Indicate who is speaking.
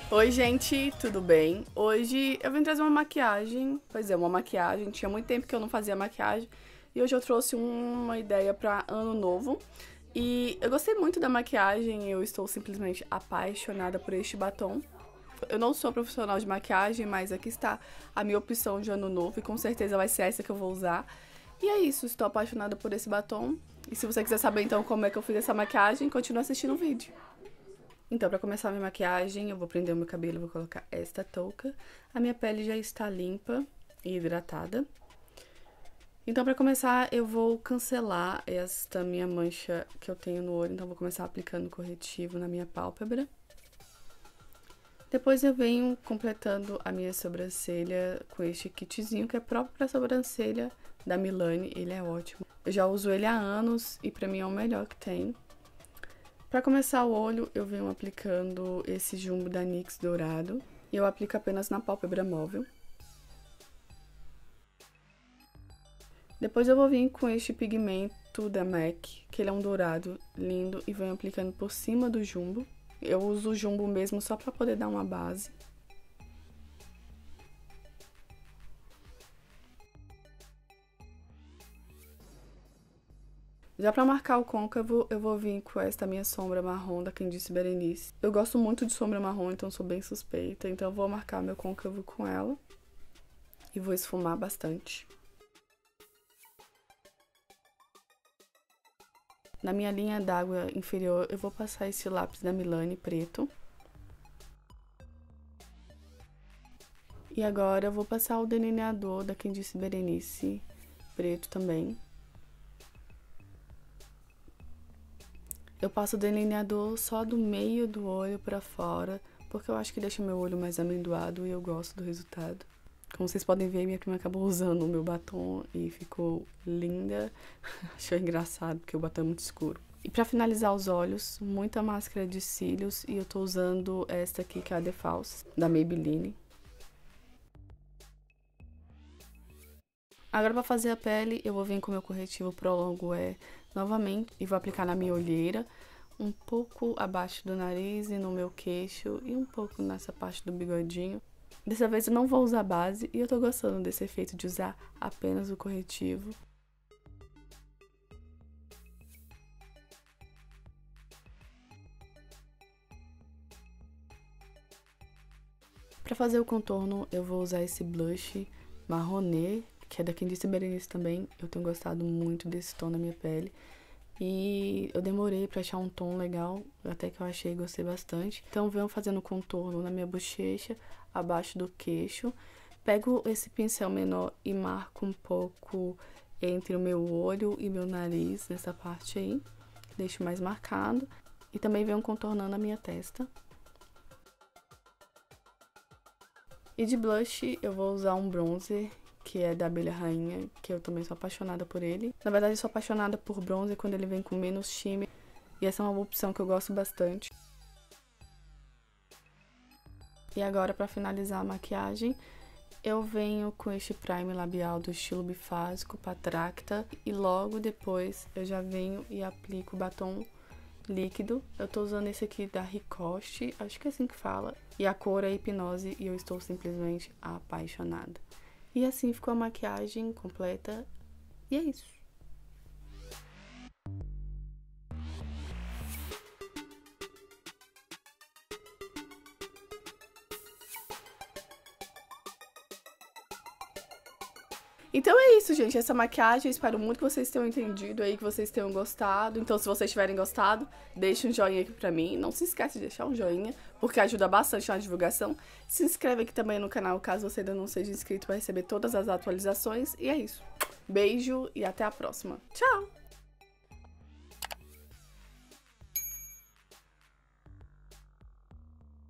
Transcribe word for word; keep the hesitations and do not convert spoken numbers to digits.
Speaker 1: Oi gente, tudo bem? Hoje eu vim trazer uma maquiagem, pois é, uma maquiagem, tinha muito tempo que eu não fazia maquiagem e hoje eu trouxe uma ideia pra ano novo. E eu gostei muito da maquiagem, eu estou simplesmente apaixonada por este batom. Eu não sou profissional de maquiagem, mas aqui está a minha opção de ano novo e com certeza vai ser essa que eu vou usar. E é isso, estou apaixonada por esse batom. E se você quiser saber então como é que eu fiz essa maquiagem, continue assistindo o vídeo. Então, pra começar a minha maquiagem, eu vou prender o meu cabelo e vou colocar esta touca. A minha pele já está limpa e hidratada. Então, pra começar, eu vou cancelar esta minha mancha que eu tenho no olho. Então, eu vou começar aplicando corretivo na minha pálpebra. Depois eu venho completando a minha sobrancelha com este kitzinho, que é próprio pra sobrancelha da Milani. Ele é ótimo. Eu já uso ele há anos e pra mim é o melhor que tem. Para começar o olho, eu venho aplicando esse jumbo da NYX dourado. E eu aplico apenas na pálpebra móvel. Depois eu vou vir com este pigmento da MAC, que ele é um dourado lindo, e venho aplicando por cima do jumbo. Eu uso o jumbo mesmo só para poder dar uma base. Já pra marcar o côncavo, eu vou vir com esta minha sombra marrom da Quem Disse Berenice. Eu gosto muito de sombra marrom, então sou bem suspeita. Então eu vou marcar meu côncavo com ela. E vou esfumar bastante. Na minha linha d'água inferior, eu vou passar esse lápis da Milani preto. E agora eu vou passar o delineador da Quem Disse Berenice preto também. Eu passo o delineador só do meio do olho pra fora, porque eu acho que deixa meu olho mais amendoado e eu gosto do resultado. Como vocês podem ver, minha prima acabou usando o meu batom e ficou linda. Achei engraçado, porque o batom é muito escuro. E pra finalizar os olhos, muita máscara de cílios, e eu tô usando esta aqui, que é a The False, da Maybelline. Agora pra fazer a pele, eu vou vir com o meu corretivo Pro Longo Wear novamente e vou aplicar na minha olheira, um pouco abaixo do nariz e no meu queixo e um pouco nessa parte do bigodinho. Dessa vez eu não vou usar base e eu tô gostando desse efeito de usar apenas o corretivo. Pra fazer o contorno, eu vou usar esse blush marronê, que é da Quem Disse Berenice também. Eu tenho gostado muito desse tom na minha pele. E eu demorei pra achar um tom legal, até que eu achei e gostei bastante. Então venho fazendo contorno na minha bochecha, abaixo do queixo. Pego esse pincel menor e marco um pouco entre o meu olho e meu nariz, nessa parte aí. Deixo mais marcado. E também venho contornando a minha testa. E de blush eu vou usar um bronzer, que é da Abelha Rainha, que eu também sou apaixonada por ele. Na verdade, eu sou apaixonada por bronzer quando ele vem com menos shimmer, e essa é uma opção que eu gosto bastante. E agora, pra finalizar a maquiagem, eu venho com este primer labial do estilo bifásico, Patracta, e logo depois eu já venho e aplico o batom líquido. Eu tô usando esse aqui da Ricoste, acho que é assim que fala, e a cor é Hipnose, e eu estou simplesmente apaixonada. E assim ficou a maquiagem completa. E é isso. Então é isso, gente. Essa maquiagem, eu espero muito que vocês tenham entendido aí, que vocês tenham gostado. Então, se vocês tiverem gostado, deixe um joinha aqui pra mim. Não se esquece de deixar um joinha, porque ajuda bastante na divulgação. Se inscreve aqui também no canal, caso você ainda não seja inscrito, para receber todas as atualizações. E é isso. Beijo e até a próxima. Tchau!